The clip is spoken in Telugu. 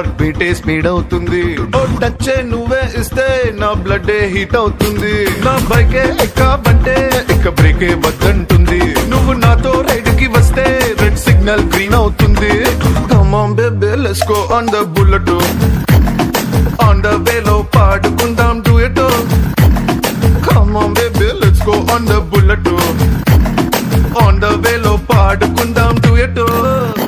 హార్ట్ బీటే స్పీడ్ అవుతుంది. ఓ టచ్ నువ్వే ఇస్తే నా బ్లడ్ హీట్ అవుతుంది. నా బైకే ఎక్కాబంటే ఇక బ్రేకే వద్దంటుంది. నువ్వు నాతో రైడ్ కి వస్తే రెడ్ సిగ్నల్ గ్రీన్ అవుతుంది. Come on baby let's go on the bullet, on the వేలో పాడుకుందాం duet. Come on baby let's go on the bullet, on the వేలో పాడుకుందాం డ్యూయెట్.